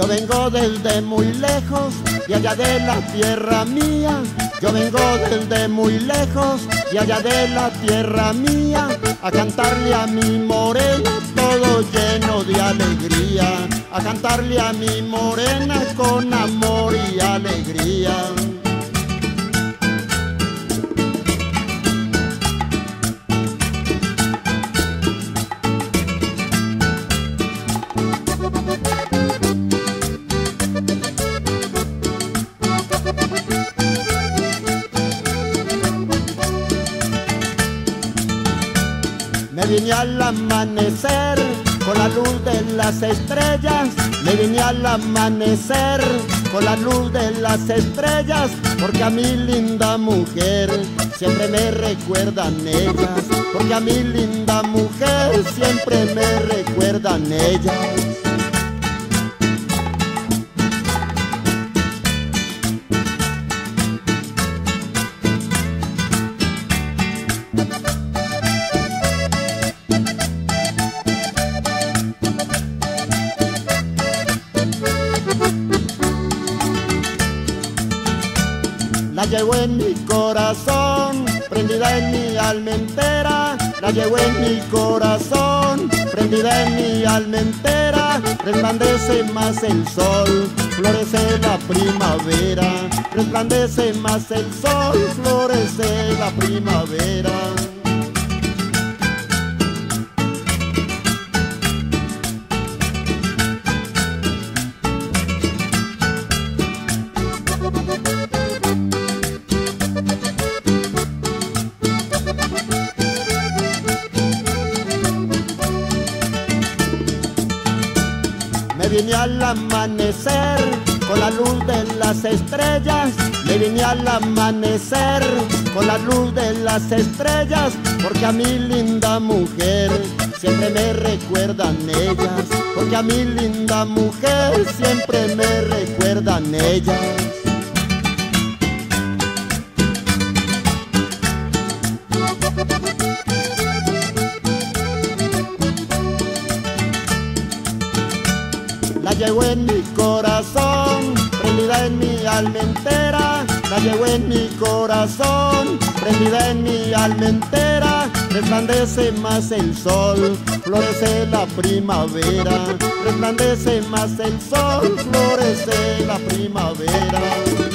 vengo desde muy lejos, de allá de la tierra mía. Yo vengo desde muy lejos, de allá de la tierra mía, a cantarle a mi morena todo lleno de alegría, a cantarle a mi morena con amor y alegría. Me vine al amanecer con la luz de las estrellas. Me vine al amanecer con la luz de las estrellas, porque a mi linda mujer siempre me recuerdan ellas, porque a mi linda mujer siempre me recuerdan ellas. La llevo en mi corazón, prendida en mi alma entera. La llevo en mi corazón, prendida en mi alma entera. Resplandece más el sol, florece la primavera. Resplandece más el sol, florece la primavera. Me vine al amanecer con la luz de las estrellas. Me vine al amanecer con la luz de las estrellas, porque a mi linda mujer siempre me recuerdan ellas, porque a mi linda mujer siempre me recuerdan ellas. La llevo en mi corazón, prendida en mi alma entera. La llevo en mi corazón, prendida en mi alma entera. Resplandece más el sol, florece la primavera. Resplandece más el sol, florece la primavera.